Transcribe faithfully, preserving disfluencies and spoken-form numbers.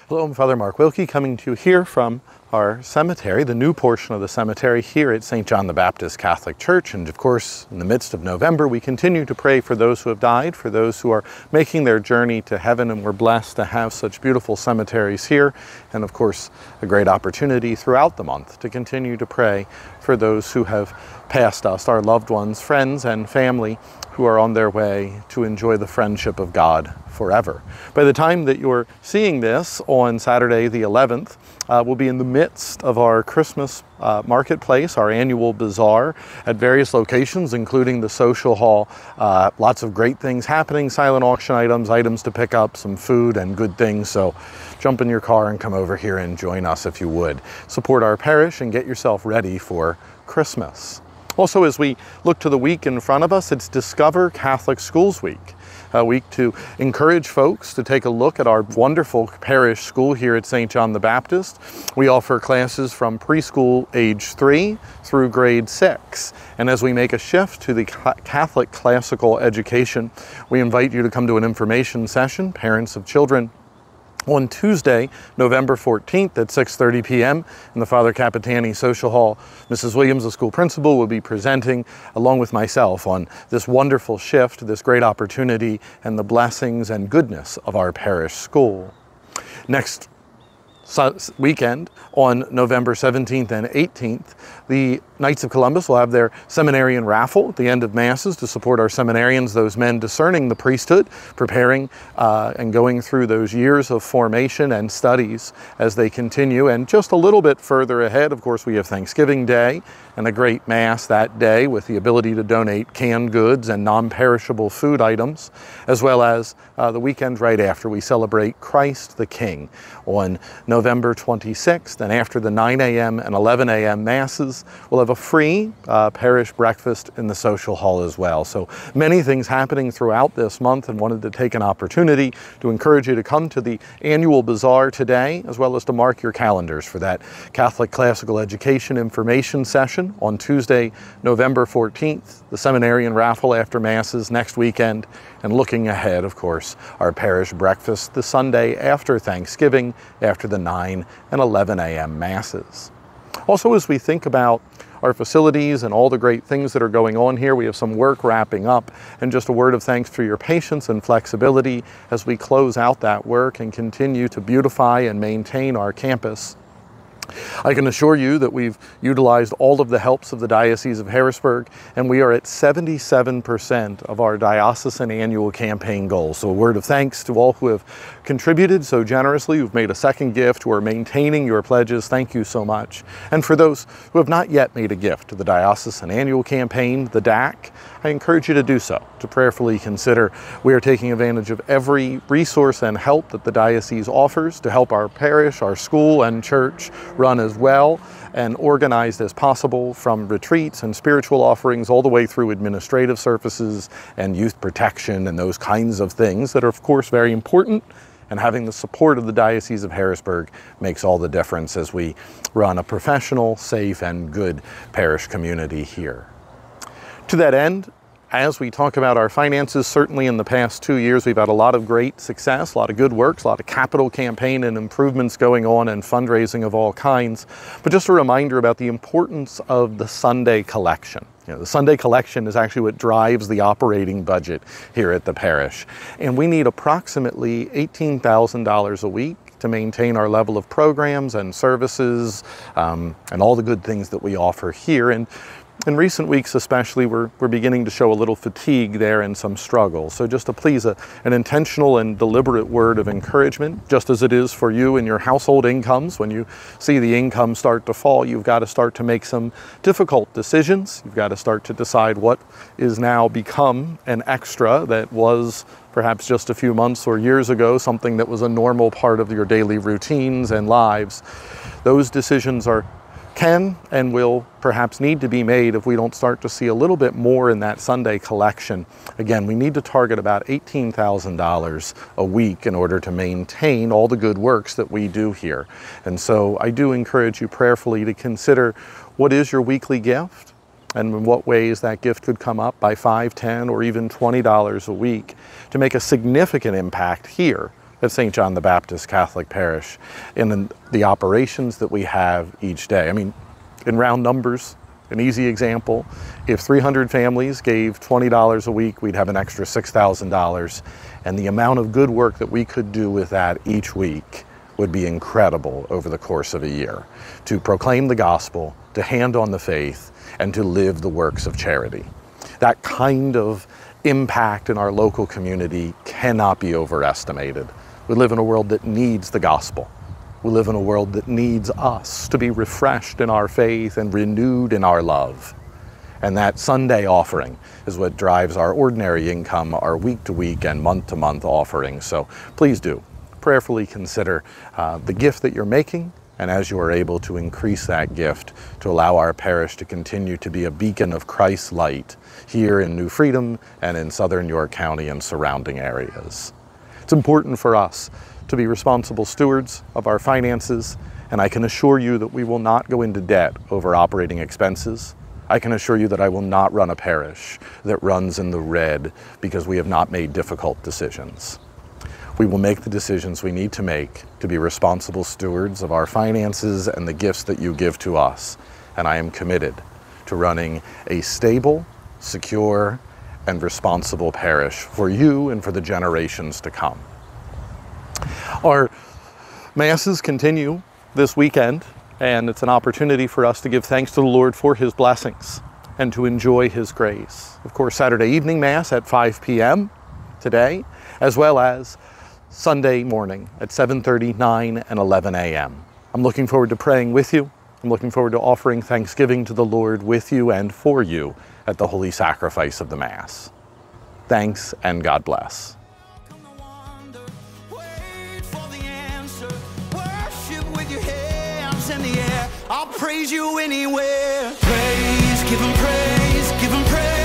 Hello, I'm Father Mark Wilkie, coming to you here from our cemetery, the new portion of the cemetery here at Saint John the Baptist Catholic Church. And of course, in the midst of November, we continue to pray for those who have died, for those who are making their journey to heaven, and we're blessed to have such beautiful cemeteries here. And of course, a great opportunity throughout the month to continue to pray for those who have passed us, our loved ones, friends, and family who are on their way to enjoy the friendship of God forever. By the time that you're seeing this on Saturday the eleventh, uh, we'll be in the midst of our Christmas uh, marketplace, our annual bazaar at various locations, including the social hall. Uh, lots of great things happening, silent auction items, items to pick up, some food and good things. So jump in your car and come over here and join us if you would. Support our parish and get yourself ready for Christmas. Also, as we look to the week in front of us, it's Discover Catholic Schools Week, a week to encourage folks to take a look at our wonderful parish school here at Saint John the Baptist. We offer classes from preschool age three through grade six. And as we make a shift to the Catholic classical education, we invite you to come to an information session, parents of children, on Tuesday, November fourteenth at six thirty p m in the Father Capitani Social Hall. Missus Williams, the school principal, will be presenting along with myself on this wonderful shift, this great opportunity, and the blessings and goodness of our parish school. Next weekend, on November seventeenth and eighteenth, the Knights of Columbus will have their Seminarian Raffle at the end of Masses to support our seminarians, those men discerning the priesthood, preparing uh, and going through those years of formation and studies as they continue. And just a little bit further ahead, of course, we have Thanksgiving Day and a great Mass that day with the ability to donate canned goods and non-perishable food items, as well as uh, the weekend right after we celebrate Christ the King on November twenty-sixth. And after the nine a m and eleven a m Masses, we'll have a free uh, parish breakfast in the social hall as well. So many things happening throughout this month, and wanted to take an opportunity to encourage you to come to the annual bazaar today, as well as to mark your calendars for that Catholic Classical Education information session on Tuesday, November fourteenth, the Seminarian Raffle after Masses next weekend, and looking ahead, of course, our parish breakfast the Sunday after Thanksgiving, after the nine and eleven a m Masses. Also, as we think about our facilities and all the great things that are going on here, we have some work wrapping up, and just a word of thanks for your patience and flexibility as we close out that work and continue to beautify and maintain our campus. I can assure you that we've utilized all of the helps of the Diocese of Harrisburg, and we are at seventy-seven percent of our diocesan annual campaign goals. So a word of thanks to all who have contributed so generously, who've made a second gift, who are maintaining your pledges. Thank you so much. And for those who have not yet made a gift to the diocesan annual campaign, the D A C, I encourage you to do so, to prayerfully consider. We are taking advantage of every resource and help that the diocese offers to help our parish, our school, and church run as well and organized as possible, from retreats and spiritual offerings all the way through administrative services and youth protection and those kinds of things that are, of course, very important. And having the support of the Diocese of Harrisburg makes all the difference as we run a professional, safe, and good parish community here. To that end, as we talk about our finances, certainly in the past two years, we've had a lot of great success, a lot of good works, a lot of capital campaign and improvements going on, and fundraising of all kinds. But just a reminder about the importance of the Sunday collection. You know, the Sunday collection is actually what drives the operating budget here at the parish. And we need approximately eighteen thousand dollars a week to maintain our level of programs and services um, and all the good things that we offer here. And in recent weeks especially, we're, we're beginning to show a little fatigue there and some struggle. So just to please a, an intentional and deliberate word of encouragement, just as it is for you and your household incomes. When you see the income start to fall, you've got to start to make some difficult decisions. You've got to start to decide what is now become an extra that was perhaps just a few months or years ago something that was a normal part of your daily routines and lives. Those decisions are can and will perhaps need to be made if we don't start to see a little bit more in that Sunday collection. Again, we need to target about eighteen thousand dollars a week in order to maintain all the good works that we do here. And so I do encourage you prayerfully to consider what is your weekly gift and in what ways that gift could come up by five, ten, or even twenty dollars a week to make a significant impact here at Saint John the Baptist Catholic Parish in the operations that we have each day. I mean, in round numbers, an easy example, if three hundred families gave twenty dollars a week, we'd have an extra six thousand dollars. And the amount of good work that we could do with that each week would be incredible over the course of a year. To proclaim the gospel, to hand on the faith, and to live the works of charity. That kind of impact in our local community cannot be overestimated. We live in a world that needs the gospel. We live in a world that needs us to be refreshed in our faith and renewed in our love. And that Sunday offering is what drives our ordinary income, our week-to-week and month-to-month offerings. So please do prayerfully consider uh, the gift that you're making, and as you are able to increase that gift to allow our parish to continue to be a beacon of Christ's light here in New Freedom and in southern York County and surrounding areas. It's important for us to be responsible stewards of our finances, and I can assure you that we will not go into debt over operating expenses. I can assure you that I will not run a parish that runs in the red because we have not made difficult decisions. We will make the decisions we need to make to be responsible stewards of our finances and the gifts that you give to us. And I am committed to running a stable, secure, and responsible parish for you and for the generations to come. Our masses continue this weekend, and it's an opportunity for us to give thanks to the Lord for his blessings and to enjoy his grace. Of course, Saturday evening Mass at five p m today, as well as Sunday morning at seven thirty, nine, and eleven a m I'm looking forward to praying with you. I'm looking forward to offering thanksgiving to the Lord with you and for you at the holy sacrifice of the Mass. Thanks, and God bless. In the air, I'll praise you anywhere. Praise, give him praise, give him praise.